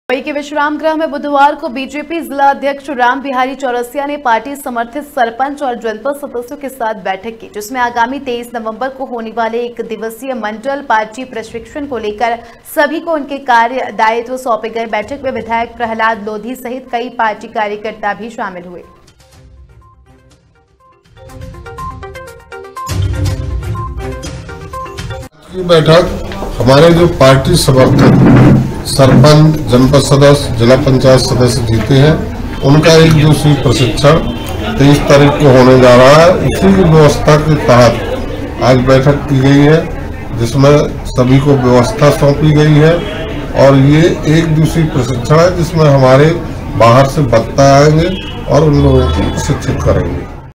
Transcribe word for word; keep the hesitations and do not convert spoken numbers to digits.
वहीं के विश्राम गृह में बुधवार को बीजेपी जिला अध्यक्ष राम बिहारी चौरसिया ने पार्टी समर्थित सरपंच और जनपद सदस्यों के साथ बैठक की, जिसमें आगामी तेईस नवंबर को होने वाले एक दिवसीय मंडल पार्टी प्रशिक्षण को लेकर सभी को उनके कार्य दायित्व सौंपे गए। बैठक में विधायक प्रहलाद लोधी सहित कई पार्टी कार्यकर्ता भी शामिल हुए। बैठक हमारे जो पार्टी समर्थक सरपंच, जनपद सदस्य, जिला पंचायत सदस्य जीते हैं, उनका एक दिवसीय प्रशिक्षण तेईस तारीख को होने जा रहा है। इसी की व्यवस्था के तहत आज बैठक की गई है, जिसमें सभी को व्यवस्था सौंपी गई है और ये एक दिवसीय प्रशिक्षण है, जिसमें हमारे बाहर से वक्ता आएंगे और उन लोगों को शिक्षित करेंगे।